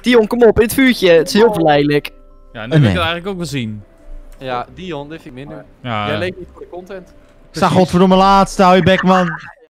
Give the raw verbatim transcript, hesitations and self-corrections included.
Dion, kom op, in het vuurtje. Het is heel verleidelijk. Ja, nu Nee. wil ik het eigenlijk ook wel zien. Ja, Dion, dit vind ik minder. Ja, Jij uh, leeft niet voor de content. Sta godverdomme laatste, hou je bek man.